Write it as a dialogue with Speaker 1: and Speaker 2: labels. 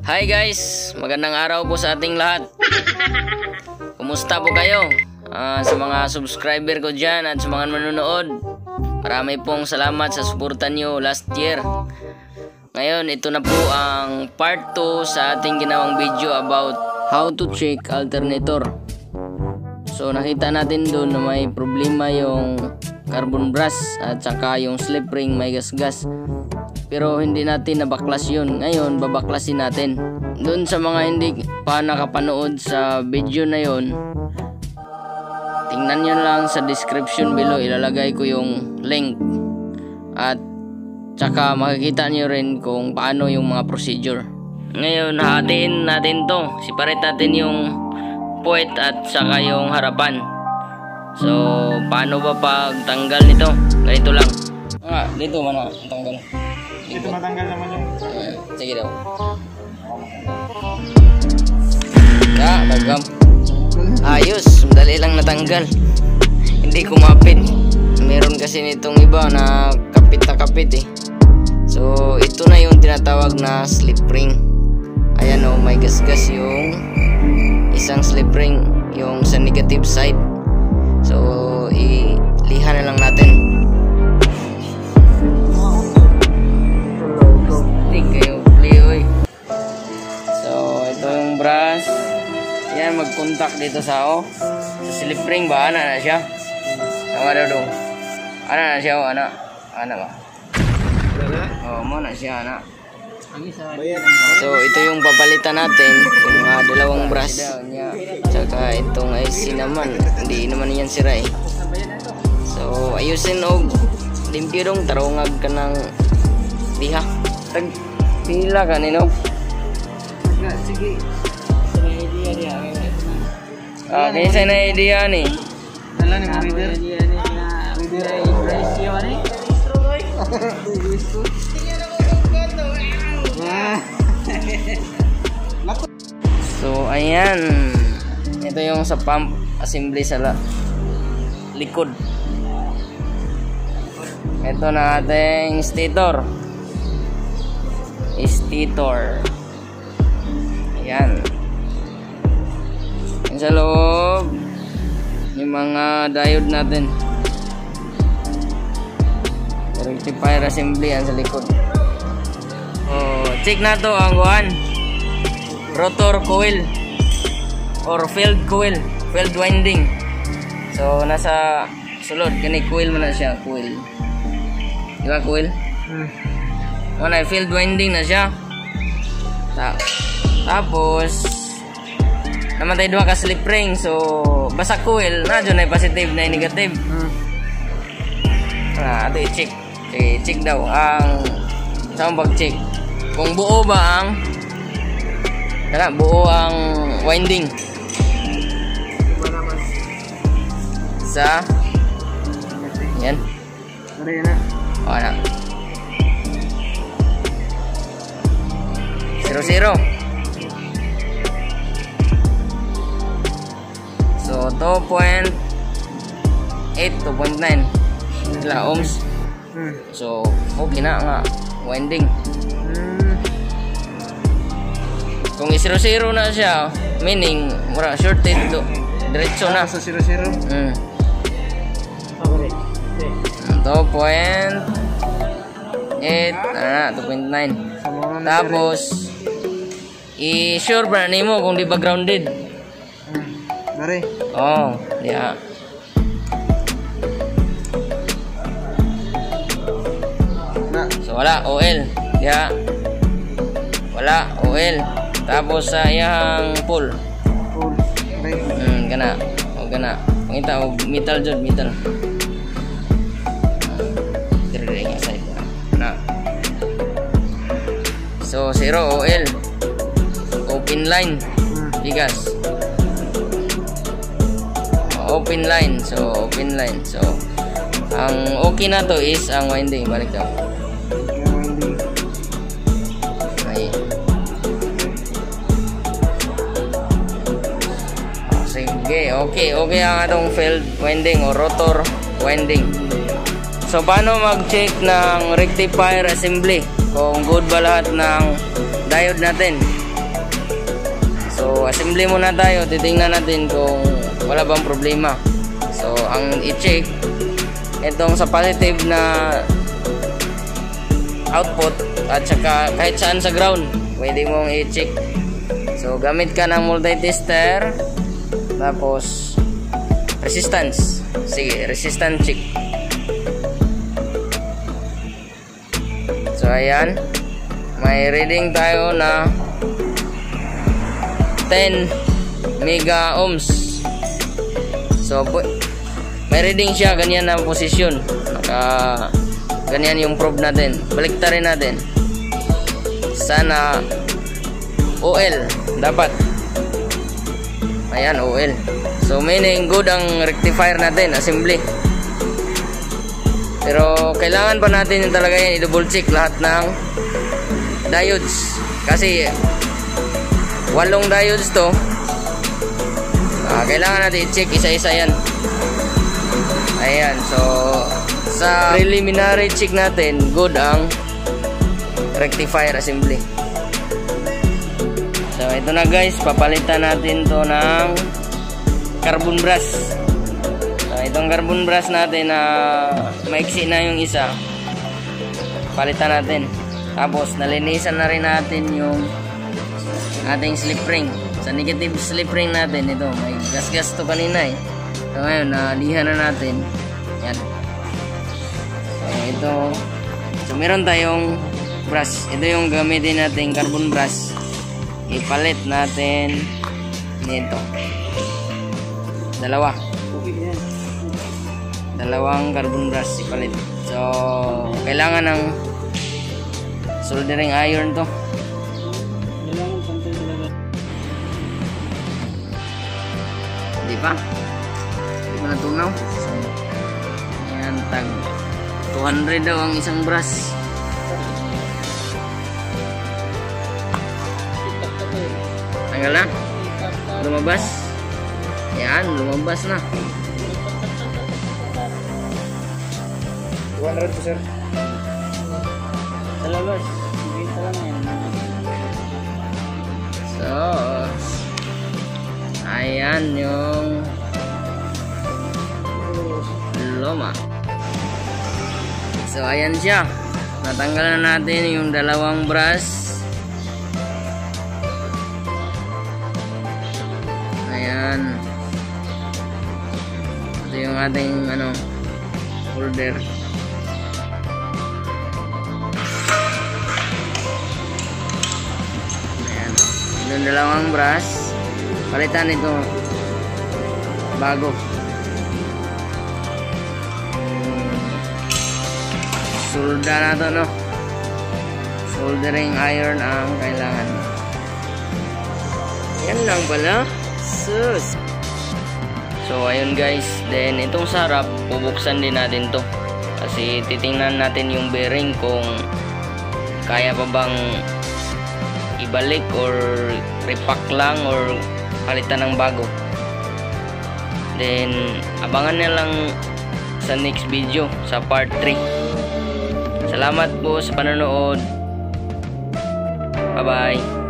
Speaker 1: Hi guys, magandang araw po sa ating lahat. Kumusta po kayo? Sa mga subscriber ko dyan at sa mga manonood, marami pong salamat sa suporta nyo last year. Ngayon, ito na po ang part 2 sa ating ginawang video about how to check alternator. So nakita natin doon na may problema yung carbon brush at saka yung slip ring may gas-gas. Pero hindi natin nabaklas yun. Ngayon, babaklasin natin. Doon sa mga hindi pa nakapanood sa video na yun, tingnan nyo lang sa description below. Ilalagay ko yung link. At saka makikita nyo rin kung paano yung mga procedure. Ngayon, hatiin natin to. Separate natin yung puwet at saka yung harapan. So, paano ba pagtanggal nito? Ganito lang. Dito mana tanggal.
Speaker 2: Dito matanggal naman yung...
Speaker 1: Sige daw. Bagam. Ayos, madali lang natanggal. Hindi kumapit. Meron kasi nitong iba na kapit na kapit eh. So, ito na yung tinatawag na slip ring. Ayan o, may gas-gas yung isang slip ring, yung sa negative side. So, iliha na lang natin. So, ito yung brush. Yan, mag-contact dito sa slip ring ba? Ana na siya? Tama daw doon. Ana na siya o ana? Ana ba? Oo, mo na siya ana. So, ito yung papalitan natin. Yung dalawang brush. Tsaka itong IC naman. Hindi naman yan sira eh. So, ayusin o limpyo dong. Tarungag ka ng diha. Pila ka nino?
Speaker 2: Sige.
Speaker 1: Kinsa na idea ni?
Speaker 2: Dala ni reader. Reader ay ratio ni.
Speaker 1: So ayan, ito yung sa pump assembly sa likod. Ito na ating stator. Ayan. Yan sa loob yung mga diode natin. Rectifier assembly yan sa likod. Check na to ang rotor coil or field coil, field winding. So nasa sulod kani coil man na siya, coil. Di ba coil? Wala, field winding na siya. Tapos namatay duha ka slip ring. So basta coil na dyan ay positive na negative. Ato i-check. I-check daw ang saan pag-check kung buo ba ang winding sa yan. O na 0 so 2.8 2.9 sila ohms. So okay na nga winding. Kung i-0 na siya, meaning mura shorted do diretso na
Speaker 2: sa 0
Speaker 1: 2.8 2.9. Tapos i-sure ba nimo kung di ba grounded?
Speaker 2: Dari.
Speaker 1: Oh, yeah. So wala oil. Yeah. Wala oil. Tapos sa iyang pull. Kana. O kana. Pangita og metal jud, metal. Dire nga side na. So 0 oil. Open line. Bigas. Open line. So open line. So ang okay na to is ang winding. Balik daw. Ay. Sige, okay ang atong field winding o rotor winding. So paano mag-check ng rectifier assembly? Kung good ba lahat ng diode natin? So assembly muna tayo, titingnan natin kung wala bang problema. So ang i-check itong sa positive na output at saka kahit saan sa ground pwede mong i-check. So gamit ka ng multi-tester, tapos resistance. Sige, resistance check. So ayan, may reading tayo na 10 mega ohms. So may reading siya, ganyan na posisyon. Ganyan yung probe natin. Baliktarin natin. Sana OL dapat. Ayan, OL. So meaning good ang rectifier natin, assembly. Pero kailangan pa natin yung talaga yan i-double check lahat ng diodes. Kasi 8 diodes to. Kailangan natin i-check isa-isa yan. Ayan, so sa preliminary check natin, good ang rectifier assembly. So ito na guys, papalitan natin to ng carbon brush. So itong carbon brush natin na maiksi na yung isa, palitan natin. Tapos nalinisan na rin natin yung ating slip ring. Sa negative slip ring natin, ito may gas-gas to kanina eh. So ngayon, nalihan na natin. Yan. So ito. So meron tayong brush. Ito yung gamitin natin carbon brush. Ipalit natin nito. Dalawang carbon brush ipalit. So kailangan ng soldering iron to. Di pa? Di pa natunaw? So, yan, tag 200 daw ang isang brush. Tanggal na? Lumabas? Yan, lumabas na.
Speaker 2: 200 po sir. Talabas. Ibenta lang yan.
Speaker 1: So, ayan yung loma. So ayan siya. Natanggal na natin yung dalawang brush. Ayan. Ito yung ating holder. Ayan. Yung dalawang brush. Palitan ito bago. Solda na to, no? Soldering iron ang kailangan. Yan lang pala. Sus. So ayun guys, then itong sarap bubuksan din natin to kasi titingnan natin yung bearing kung kaya pa bang ibalik or repack lang or palitan ng bago. Then abangan na lang sa next video, sa part 3. Salamat po sa panonood. Bye bye.